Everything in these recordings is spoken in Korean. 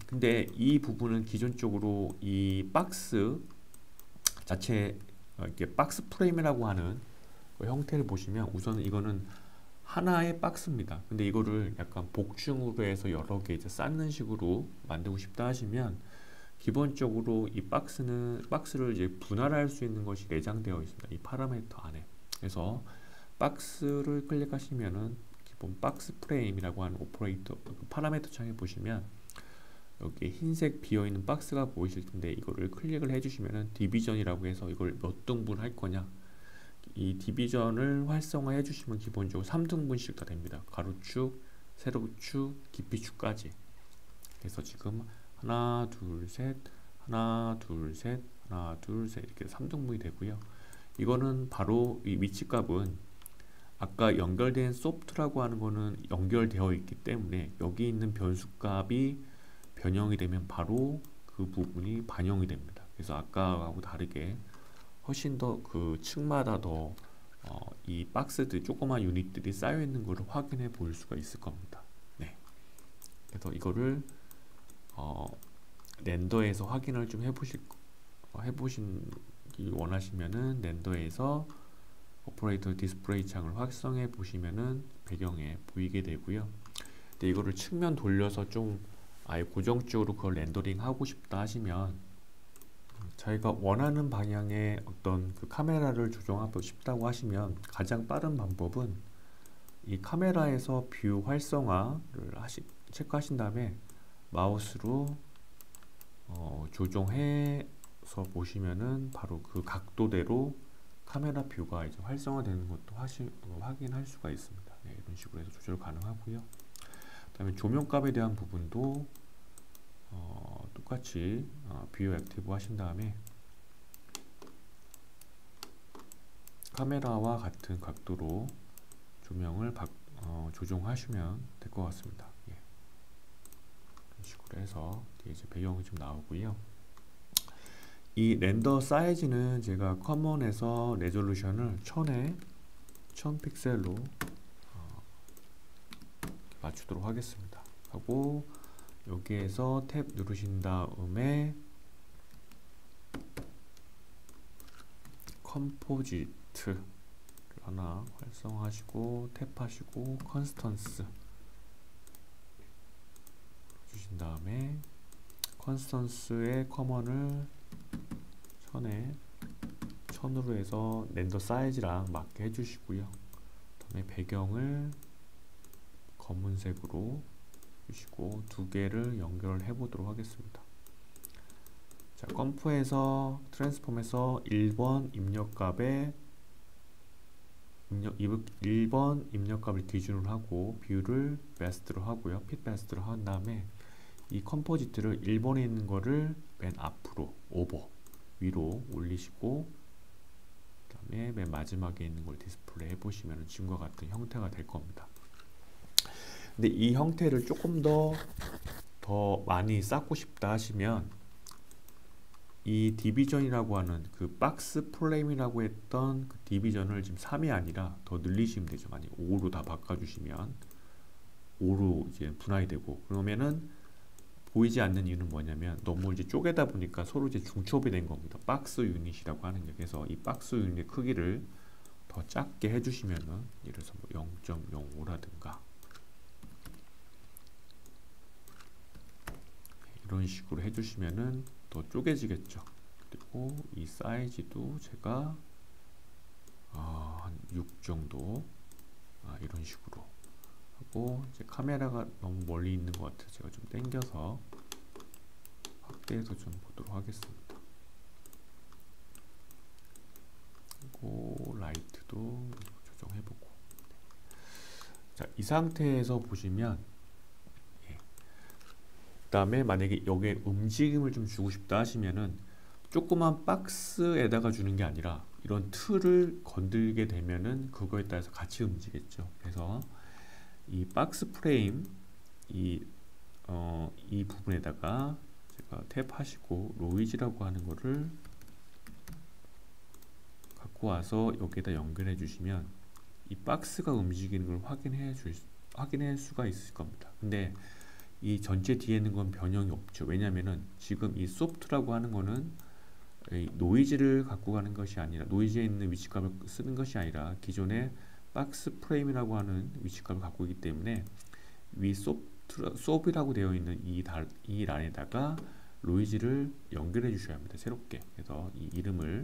근데 이 부분은 기존적으로 이 박스 자체 이렇게 박스 프레임이라고 하는 그 형태를 보시면 우선 이거는 하나의 박스입니다. 근데 이거를 약간 복층으로 해서 여러 개 이제 쌓는 식으로 만들고 싶다 하시면 기본적으로 이 박스를 이제 분할할 수 있는 것이 내장되어 있습니다. 이 파라미터 안에. 그래서 박스를 클릭하시면은 기본 박스 프레임이라고 하는 오퍼레이터 파라미터 창에 보시면 여기 흰색 비어있는 박스가 보이실 텐데 이거를 클릭을 해주시면은 디비전이라고 해서 이걸 몇 등분 할 거냐, 이 디비전을 활성화해 주시면 기본적으로 3등분씩 다 됩니다. 가로축, 세로축, 깊이축까지. 그래서 지금 하나 둘셋 하나 둘셋 하나 둘셋 이렇게 3등분이 되고요. 이거는 바로 이 위치값은 아까 연결된 소프트라고 하는 거는 연결되어 있기 때문에 여기 있는 변수값이 변형이 되면 바로 그 부분이 반영이 됩니다. 그래서 아까하고 다르게 훨씬 더 그 층마다 더 이 박스들 조그만 유닛들이 쌓여 있는 것을 확인해 볼 수가 있을 겁니다. 네. 그래서 이거를 렌더에서 확인을 좀 해보시기 원하시면은 렌더에서 오퍼레이터 디스플레이 창을 활성해 보시면은 배경에 보이게 되고요. 근데 이거를 측면 돌려서 좀 아예 고정적으로 그걸 렌더링 하고 싶다 하시면 자기가 원하는 방향의 어떤 그 카메라를 조정하고 싶다고 하시면 가장 빠른 방법은 이 카메라에서 뷰 활성화를 체크하신 다음에 마우스로 조정해서 보시면은 바로 그 각도대로 카메라 뷰가 이제 활성화되는 것도 확인할 수가 있습니다. 네, 이런 식으로 해서 조절 가능하고요. 그다음에 조명값에 대한 부분도 똑같이 뷰 액티브 하신 다음에 카메라와 같은 각도로 조명을 조정하시면 될 것 같습니다. 예. 이런 식으로 해서 뒤에 이제 배경이 좀 나오고요. 이 렌더 사이즈는 제가 커먼에서 레졸루션을 1000픽셀로 맞추도록 하겠습니다. 하고 여기에서 탭 누르신 다음에 컴포지트를 하나 활성화하시고 탭하시고 컨스턴스 주신 다음에 컨스턴스의 커먼을 1000으로 해서 렌더 사이즈랑 맞게 해주시고요. 그다음에 배경을 검은색으로 주시고 두 개를 연결을 해 보도록 하겠습니다. 자, 컴프에서 트랜스폼에서 1번 입력값을 기준으로 하고 뷰를 베스트로 하고요. 핏 베스트로 한 다음에 이 컴포지트를 1번에 있는 거를 맨 앞으로 오버 위로 올리시고 그다음에 맨 마지막에 있는 걸 디스플레이 해 보시면 지금과 같은 형태가 될 겁니다. 근데 이 형태를 조금 더 많이 쌓고 싶다 하시면 이 디비전이라고 하는 그 박스 프레임이라고 했던 그 디비전을 지금 3이 아니라 더 늘리시면 되죠. 만약 5로 다 바꿔주시면 5로 이제 분할이 되고, 그러면은 보이지 않는 이유는 뭐냐면 너무 이제 쪼개다 보니까 서로 이제 중첩이 된 겁니다. 박스 유닛이라고 하는 게. 그래서 이 박스 유닛 크기를 더 작게 해주시면은 예를 들어서 뭐 0.05라든가 이런 식으로 해주시면은 더 쪼개지겠죠. 그리고 이 사이즈도 제가 한 6 정도 이런 식으로 하고, 이제 카메라가 너무 멀리 있는 것 같아서 제가 좀 당겨서 확대해서 좀 보도록 하겠습니다. 그리고 라이트도 조정해보고. 자, 이 상태에서 보시면 그 다음에 만약에 여기에 움직임을 좀 주고 싶다 하시면은 조그만 박스에다가 주는 게 아니라 이런 틀을 건들게 되면은 그거에 따라서 같이 움직이겠죠. 그래서 이 박스 프레임 이 부분에다가 제가 탭하시고 노이즈라고 하는 거를 갖고 와서 여기에다 연결해 주시면 이 박스가 움직이는 걸 확인할 수가 있을 겁니다. 근데 이 전체 뒤에 있는 건 변형이 없죠. 왜냐면은 지금 이 soft라고 하는 거는 이 노이즈를 갖고 가는 것이 아니라 노이즈에 있는 위치값을 쓰는 것이 아니라 기존의 박스 프레임이라고 하는 위치값을 갖고 있기 때문에 위 소프트이라고 되어 있는 이 란에다가 노이즈를 연결해 주셔야 합니다. 새롭게. 그래서 이 이름을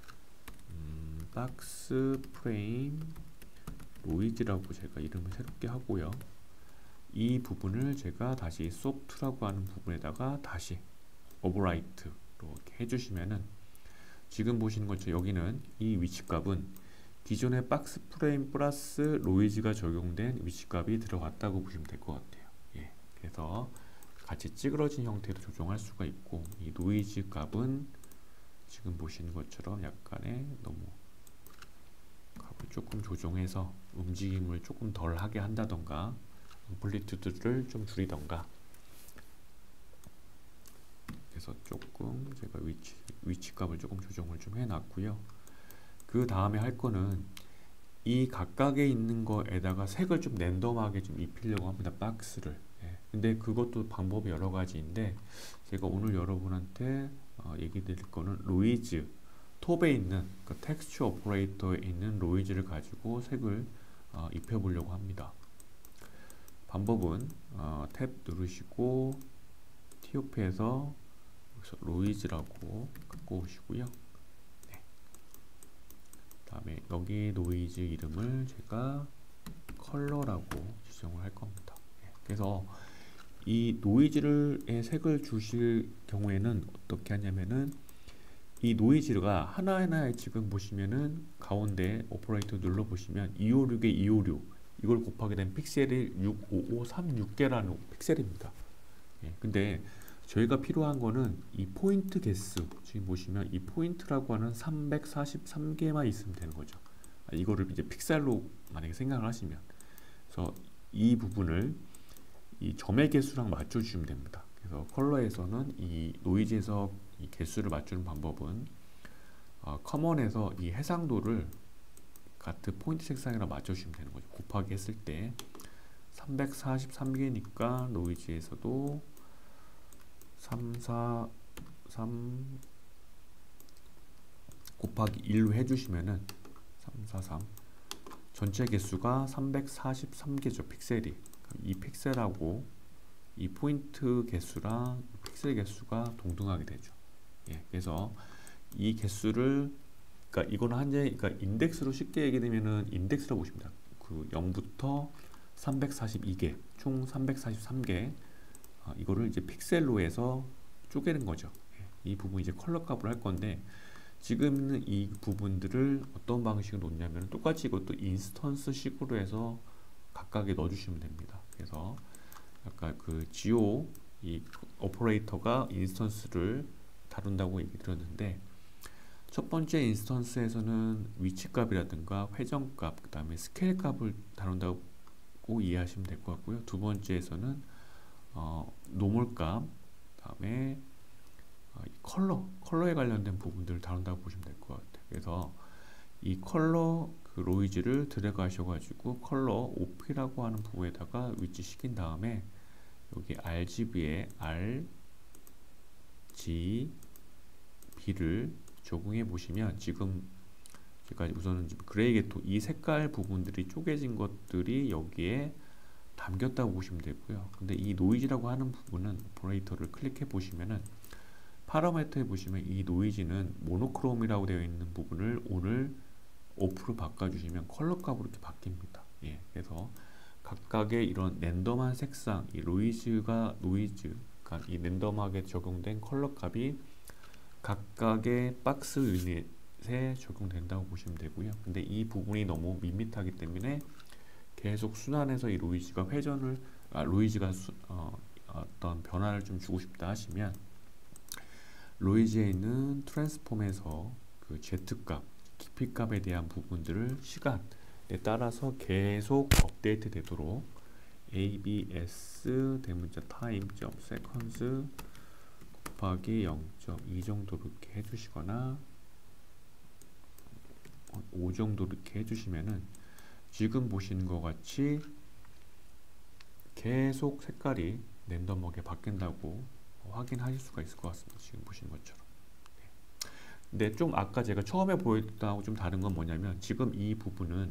박스 프레임 노이즈라고 제가 이름을 새롭게 하고요. 이 부분을 제가 다시 소프트라고 하는 부분에다가 다시 오버라이트로 이렇게 해주시면은 지금 보시는 것처럼 여기는 이 위치값은 기존의 박스 프레임 플러스 노이즈가 적용된 위치값이 들어갔다고 보시면 될 것 같아요. 예, 그래서 같이 찌그러진 형태로 조정할 수가 있고 이 노이즈 값은 지금 보시는 것처럼 약간의 너무 값을 조금 조정해서 움직임을 조금 덜 하게 한다던가 앰플리튜드를 좀 줄이던가 그래서 조금 제가 위치 값을 조금 조정을 좀 해놨고요. 그 다음에 할 거는 이 각각에 있는 거에다가 색을 좀 랜덤하게 좀 입히려고 합니다. 박스를. 예. 근데 그것도 방법이 여러 가지인데 제가 오늘 여러분한테 얘기 드릴 거는 노이즈 톱에 있는 그 텍스처 오퍼레이터에 있는 노이즈를 가지고 색을 입혀보려고 합니다. 방법은 탭 누르시고 TOP에서 여기서 노이즈라고 갖고 오시고요. 네. 다음에 여기 노이즈 이름을 제가 컬러라고 지정을 할 겁니다. 네. 그래서 이 노이즈의 색을 주실 경우에는 어떻게 하냐면은 이 노이즈가 하나하나에 지금 보시면은 가운데 오퍼레이터 눌러 보시면 256에 256 이걸 곱하게 된 픽셀이 65536개라는 픽셀입니다. 예, 근데 저희가 필요한 거는 이 포인트 개수 지금 보시면 이 포인트라고 하는 343개만 있으면 되는 거죠. 이거를 이제 픽셀로 만약에 생각을 하시면 그래서 이 부분을 이 점의 개수랑 맞춰 주시면 됩니다. 그래서 컬러에서는 이 노이즈에서 이 개수를 맞추는 방법은 커먼에서 이 해상도를 같은 포인트 색상이랑 맞춰주시면 되는 거죠. 곱하기 했을 때 343개니까 노이즈에서도 343 곱하기 1로 해주시면은 343 전체 개수가 343개죠. 픽셀이. 이 픽셀하고 이 포인트 개수랑 픽셀 개수가 동등하게 되죠. 예, 그래서 이 개수를 그러니까 이거는 그러니까 인덱스로 쉽게 얘기되면은 인덱스라고 보십니다. 그 0부터 342개, 총 343개 이거를 이제 픽셀로 해서 쪼개는 거죠. 예, 이 부분 이제 컬러 값으로 할 건데 지금 있는 이 부분들을 어떤 방식으로 놓냐면 똑같이 이것도 인스턴스 식으로 해서 각각에 넣어주시면 됩니다. 그래서 아까 그 지오 이 오퍼레이터가 인스턴스를 다룬다고 얘기 드렸는데 첫 번째 인스턴스에서는 위치값이라든가 회전값, 그 다음에 스케일 값을 다룬다고 이해하시면 될 것 같고요. 두 번째에서는 노멀값, 그 다음에 컬러에 관련된 부분들을 다룬다고 보시면 될 것 같아요. 그래서 이 컬러 그 노이즈를 들어가셔가지고 컬러 OP라고 하는 부분에다가 위치시킨 다음에 여기 RGB에 RGB를 적용해 보시면 지금 제가 우선은 그레이 계통 이 색깔 부분들이 쪼개진 것들이 여기에 담겼다고 보시면 되고요. 근데 이 노이즈라고 하는 부분은 오퍼레이터를 클릭해 보시면은 파라미터에 보시면 이 노이즈는 모노크롬이라고 되어 있는 부분을 오늘 오프로 바꿔주시면 컬러 값으로 이렇게 바뀝니다. 예, 그래서 각각의 이런 랜덤한 색상, 이 노이즈가 그러니까 이 랜덤하게 적용된 컬러 값이 각각의 박스 유닛에 적용된다고 보시면 되고요. 근데 이 부분이 너무 밋밋하기 때문에 계속 순환해서 이 노이즈가 노이즈가 어떤 변화를 좀 주고 싶다 하시면 노이즈에 있는 트랜스폼에서 그 Z값, 깊이값에 대한 부분들을 시간에 따라서 계속 업데이트 되도록 ABS 대문자 time.seconds 곱하기 0.2 정도로 이렇게 해주시거나 5 정도로 이렇게 해주시면은 지금 보시는 것 같이 계속 색깔이 랜덤하게 바뀐다고 확인하실 수가 있을 것 같습니다. 지금 보시는 것처럼. 근데 좀 아까 제가 처음에 보였던 거하고 좀 다른 건 뭐냐면 지금 이 부분은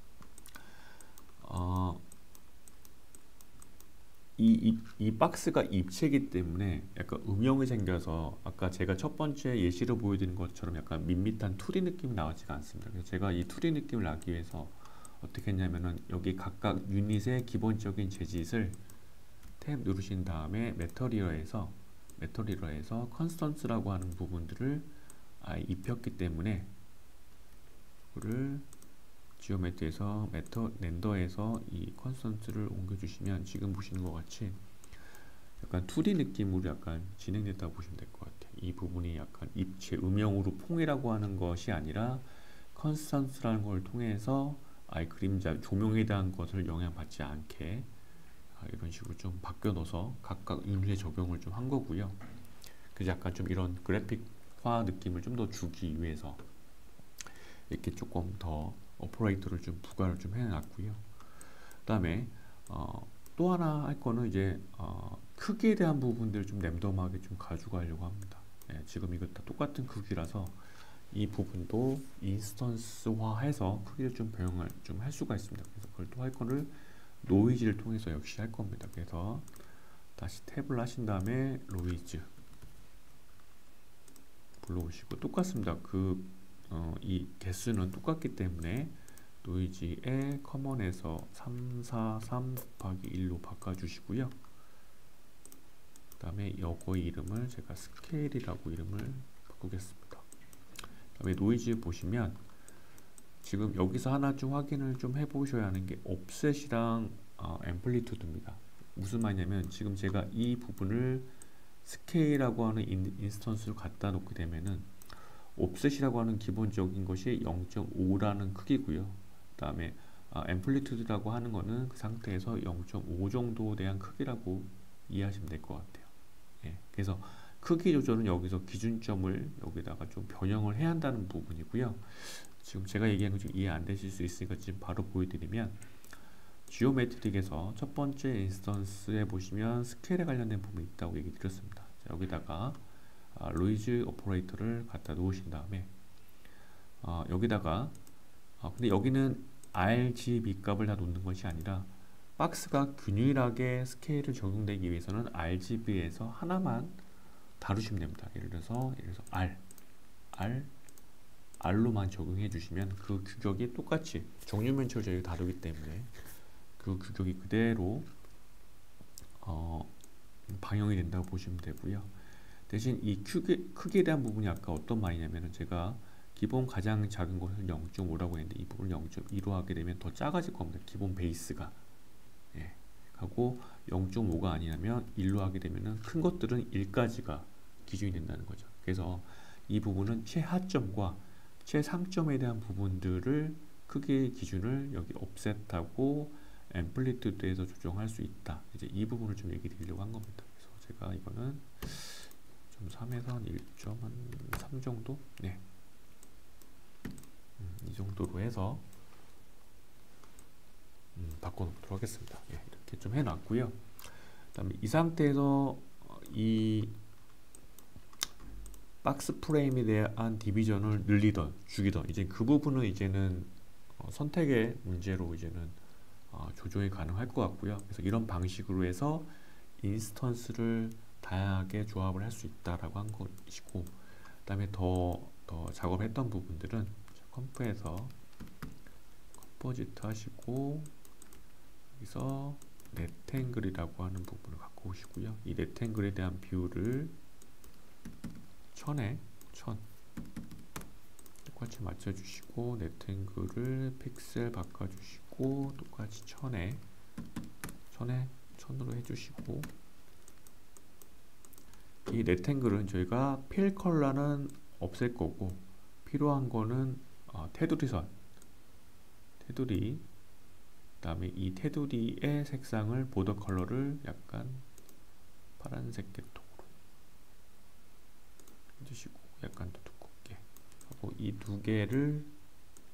이 박스가 입체이기 때문에 약간 음영이 생겨서 아까 제가 첫 번째 예시로 보여드린 것처럼 약간 밋밋한 2D 느낌이 나오지가 않습니다. 그래서 제가 이 2D 느낌을 나기 위해서 어떻게 했냐면은 여기 각각 유닛의 기본적인 재질을 탭 누르신 다음에 메터리얼에서 컨스턴스라고 하는 부분들을 입혔기 때문에 그거를 지오메트리에서 렌더에서 이 컨스턴트를 옮겨주시면 지금 보시는 것 같이 약간 2D 느낌으로 약간 진행됐다고 보시면 될 것 같아요. 이 부분이 약간 입체 음영으로 퐁이라고 하는 것이 아니라 컨스턴트라는 걸 통해서 아예 그림자 조명에 대한 것을 영향받지 않게 이런 식으로 좀 바뀌어 넣어서 각각 유닛에 적용을 좀 한 거고요. 그래서 약간 좀 이런 그래픽화 느낌을 좀 더 주기 위해서 이렇게 조금 더 오퍼레이터를 좀 부과를 좀 해놨고요. 그다음에 또 하나 할 거는 이제 크기에 대한 부분들을 좀 랜덤하게 좀 가져가려고 합니다. 지금 이거 다 똑같은 크기라서 이 부분도 인스턴스화해서 크기를 좀 변형을 좀 할 수가 있습니다. 그래서 그걸 또 할 거를 노이즈를 통해서 역시 할 겁니다. 그래서 다시 탭을 하신 다음에 노이즈 불러오시고 똑같습니다. 이 개수는 똑같기 때문에 노이즈의 커먼에서 343 곱하기 1로 바꿔주시고요. 그 다음에 요거의 이름을 제가 스케일이라고 이름을 바꾸겠습니다. 그 다음에 노이즈 보시면 지금 여기서 하나 좀 확인을 좀 해보셔야 하는 게 옵셋이랑 앰플리튜드입니다. 무슨 말이냐면 지금 제가 이 부분을 스케일이라고 하는 인스턴스를 갖다 놓게 되면은 옵셋이라고 하는 기본적인 것이 0.5라는 크기고요. 그 다음에 앰플리튜드라고 하는 거는 그 상태에서 0.5 정도에 대한 크기라고 이해하시면 될 것 같아요. 그래서 크기 조절은 여기서 기준점을 여기다가 좀 변형을 해야 한다는 부분이고요. 지금 제가 얘기한 거 좀 이해 안 되실 수 있으니까 지금 바로 보여드리면 지오메트릭에서 첫 번째 인스턴스에 보시면 스케일에 관련된 부분이 있다고 얘기 드렸습니다. 자, 여기다가 노이즈 오퍼레이터를 갖다 놓으신 다음에 여기다가 근데 여기는 RGB 값을 다 놓는 것이 아니라 박스가 균일하게 스케일을 적용되기 위해서는 RGB에서 하나만 다루시면 됩니다. 예를 들어서 R로만 적용해 주시면 그 규격이 똑같이 정육면체를 저희가 다루기 때문에 그 규격이 그대로 방영이 된다고 보시면 되고요. 대신 이 크기에 대한 부분이 아까 어떤 말이냐면은 제가 기본 가장 작은 것을 0.5라고 했는데 이 부분을 0.2로 하게 되면 더 작아질 겁니다. 기본 베이스가. 하고 0.5가 아니라면 1로 하게 되면은 큰 것들은 1까지가 기준이 된다는 거죠. 그래서 이 부분은 최하점과 최상점에 대한 부분들을 크기의 기준을 여기 옵셋하고 앰플리튜드에서 조정할 수 있다. 이제 이 부분을 좀 얘기 드리려고 한 겁니다. 그래서 제가 이거는 1.3에서 한 1.3 정도? 이 정도로 해서 바꿔놓도록 하겠습니다. 이렇게 좀 해놨고요. 그 다음에 이 상태에서 이 박스 프레임에 대한 디비전을 늘리던 죽이던 이제 그 부분은 이제는 선택의 문제로 이제는 조정이 가능할 것 같고요. 그래서 이런 방식으로 해서 인스턴스를 다양하게 조합을 할 수 있다라고 한 것이고, 그 다음에 더 작업했던 부분들은 컴프에서 컴포지트 하시고 여기서 렉탱글이라고 하는 부분을 갖고 오시고요. 이 렉탱글에 대한 비율을 1000에 1000 똑같이 맞춰주시고 렉탱글을 픽셀 바꿔주시고 똑같이 1000에 1000으로 해주시고, 이 렉탱글은 저희가 필 컬러는 없앨 거고 필요한 거는 테두리 그 다음에 이 테두리의 색상을 보더 컬러를 약간 파란색 계통으로 해주시고 약간 더 두껍게 하고 이 두 개를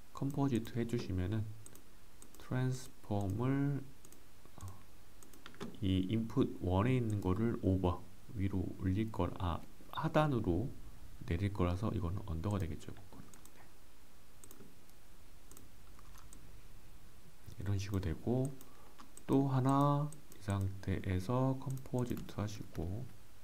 컴포지트 해주시면은 트랜스폼을 이 input 1에 있는 거를 오버 위로 올릴 걸 하단으로 내릴 거라서 이거는 언더가 되겠죠. 네. 이런 식으로 되고, 또 하나 이 상태에서 컴포지트 하시고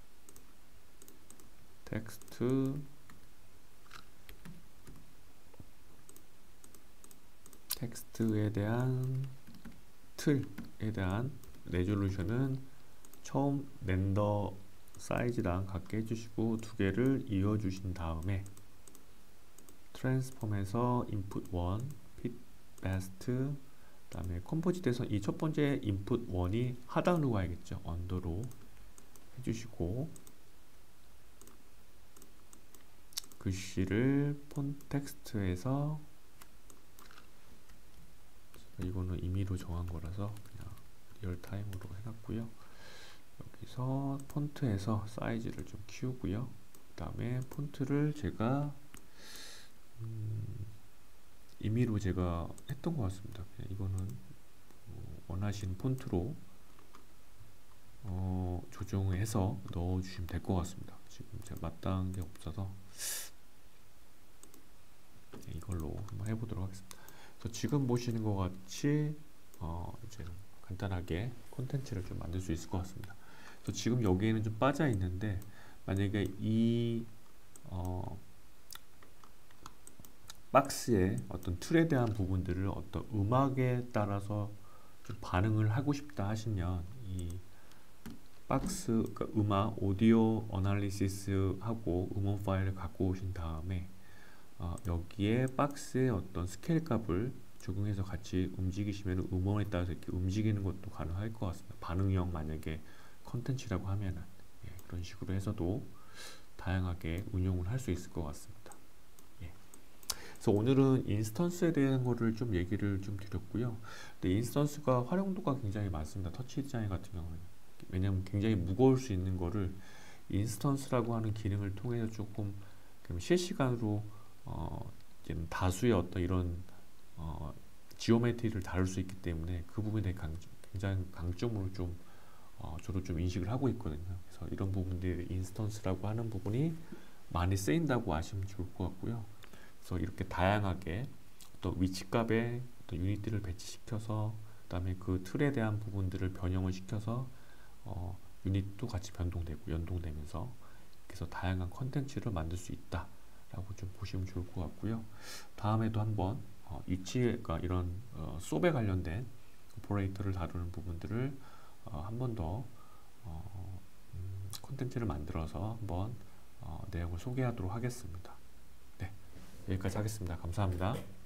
텍스트에 대한 틀에 대한 레졸루션은 처음 렌더 사이즈랑 같게 해주시고 두 개를 이어주신 다음에 트랜스폼에서 input 1, fit best, 그 다음에 컴포지트에서 이 첫 번째 input 1이 하단으로 가야겠죠. 언더로 해주시고 글씨를 폰트 텍스트에서, 이거는 임의로 정한 거라서 그냥 리얼타임으로 해놨고요. 여기서 폰트에서 사이즈를 좀 키우고요. 그 다음에 폰트를 제가 임의로 제가 했던 것 같습니다. 그냥 이거는 원하시는 폰트로 조정해서 넣어주시면 될 것 같습니다. 지금 제가 마땅한 게 없어서 이걸로 한번 해보도록 하겠습니다. 그래서 지금 보시는 것 같이 이제 간단하게 콘텐츠를 좀 만들 수 있을 것 같습니다. 그래서 지금 여기에는 좀 빠져 있는데, 만약에 이 박스의 어떤 틀에 대한 부분들을 어떤 음악에 따라서 좀 반응을 하고 싶다 하시면 이 박스, 그러니까 음악 오디오 어널리시스 하고 음원 파일을 갖고 오신 다음에 여기에 박스의 어떤 스케일 값을 적용해서 같이 움직이시면 음원에 따라서 이렇게 움직이는 것도 가능할 것 같습니다. 반응형 만약에 컨텐츠라고 하면은 그런 식으로 해서도 다양하게 운용을 할 수 있을 것 같습니다. 그래서 오늘은 인스턴스에 대한 거를 좀 얘기를 좀 드렸고요. 근데 인스턴스가 활용도가 굉장히 많습니다. 터치 디자인 같은 경우는. 왜냐하면 굉장히 무거울 수 있는 거를 인스턴스라고 하는 기능을 통해서 조금 실시간으로 다수의 어떤 이런 지오메트리를 다룰 수 있기 때문에 그 부분에 굉장히 강점으로 좀 저도 좀 인식을 하고 있거든요. 그래서 이런 부분들이 인스턴스라고 하는 부분이 많이 쓰인다고 아시면 좋을 것 같고요. 그래서 이렇게 다양하게 또 위치값에 또 유닛들을 배치시켜서 그다음에 그 틀에 대한 부분들을 변형을 시켜서 유닛도 같이 변동되고 연동되면서 그래서 다양한 컨텐츠를 만들 수 있다라고 좀 보시면 좋을 것 같고요. 다음에도 한번 위치가 이런 수업에 관련된 오퍼레이터를 다루는 부분들을 한 번 더 콘텐츠를 만들어서 한번 내용을 소개하도록 하겠습니다. 네, 여기까지 하겠습니다. 감사합니다.